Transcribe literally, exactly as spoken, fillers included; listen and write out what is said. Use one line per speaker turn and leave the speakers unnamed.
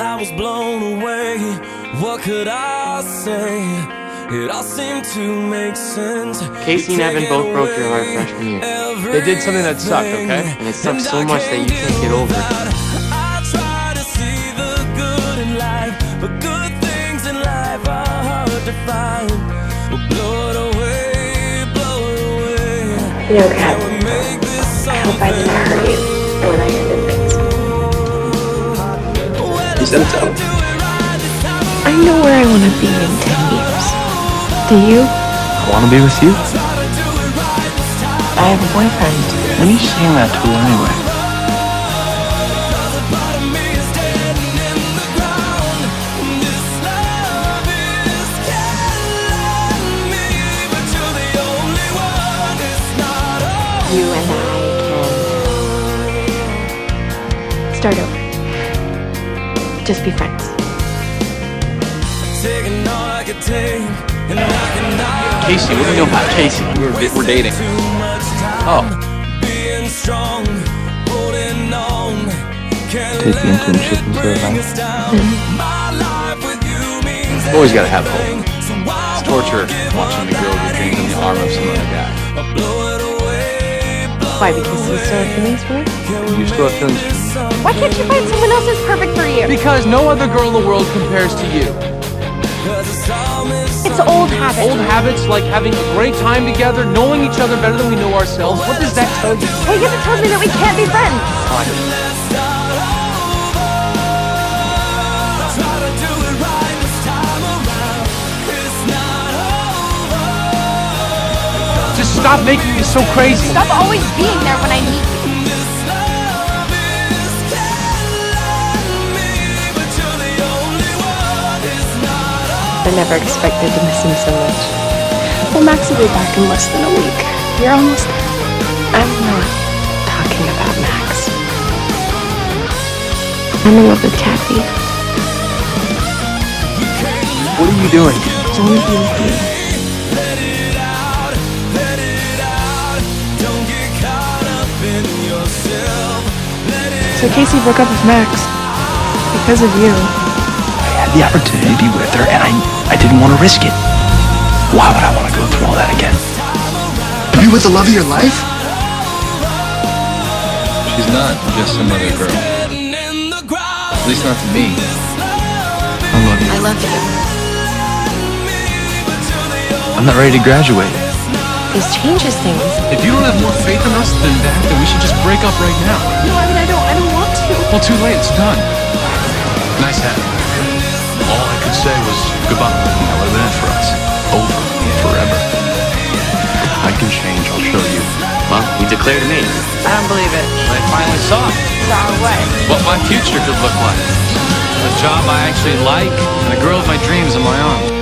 I was blown away. What could I say? It all seemed to make sense.
Casey and Evan both broke your heart freshman year.
They did something that sucked, okay?
And it sucked so much that you can't get over it.
I try to see the good in life, but good things in life are hard to find. Blow it away, blow it away.
You know, Kat, I hope I didn't hurt you when I ended things.
You said so.
I know where I want to be in ten years. Do you?
I want to be with you.
I have a boyfriend.
When are you saying that to her anyway?
You and I can start over. Just be friends.
Casey, what do you know about Casey? We're, we're dating. Oh. Take the internship instead of that. Mm-hmm. Always gotta have hope. It's torture watching the girl get dreams in the arm of some other guy.
Why? Because you still have feelings for me?
You still have feelings for me?
Why can't you find someone else who's perfect for you?
Because no other girl in the world compares to you.
It's old habits.
Old habits like having a great time together, knowing each other better than we know ourselves. What does that tell you?
Well, I guess it tells me that we can't be friends.
Just stop making me so crazy.
Stop always being there when I need you. I never expected to miss him so much.
Well, Max will be back in less than a week. You're almost there.
I'm not talking about Max.
I'm in love with Cappie.
What are you doing?
I want to be with you. So Casey broke up with Max because of you.
I had the opportunity to be with her, and I, I didn't want to risk it. Why would I want to go through all that again?
Be with the love of your life?
She's not just some other girl. At least not to me. I love you.
I love you.
I'm not ready to graduate.
This changes things.
If you don't have more faith in us than that, then we should just break up right now.
No, I mean, I don't, I don't want to.
Well, too late. It's done. Nice having you. All I could say was goodbye. That would have been it for us. Over. Forever. I can change. I'll show you.
Well, you declared to me.
I don't believe it.
I finally saw it.
Saw what?
What my future could look like. A job I actually like, and a girl of my dreams in my arms.